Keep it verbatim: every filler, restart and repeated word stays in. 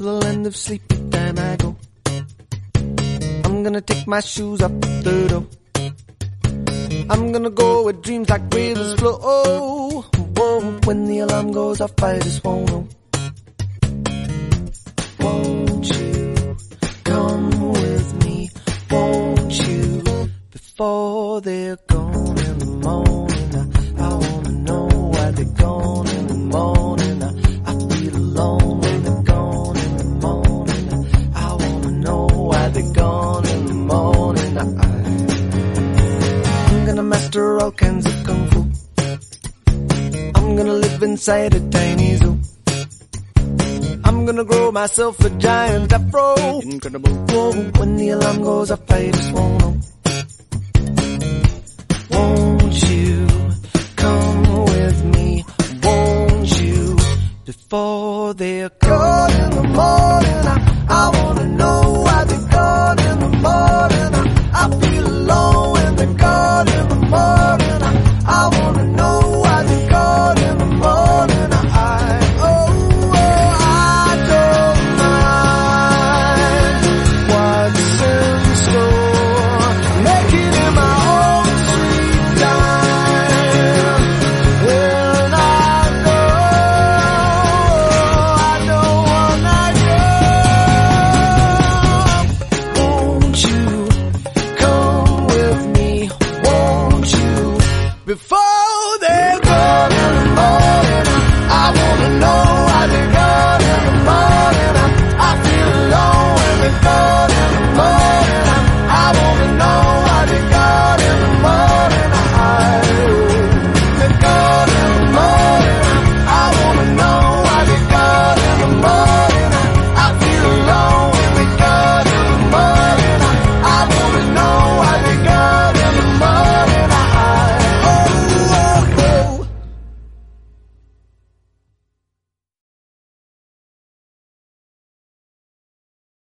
to the land of sleepy time I go. I'm gonna take my shoes off the door. I'm gonna go where dreams like rivers flow. Oh, whoa, when the alarm goes off, I just won't know. Won't you come with me? Won't you? Before they're gone in the morning, I, I wanna know why they're gone in the morning. I, I feel alone when they're gone in the morning. I, I wanna know why they're gone in the morning. I, I'm gonna master all kinds of kung fu. I'm gonna live inside a tiny zoo. I'm gonna grow myself a giant afro. Incredible. Whoa, when the alarm goes off, I just won't know. Won't you come with me? Won't you? Before they're gone in the morning.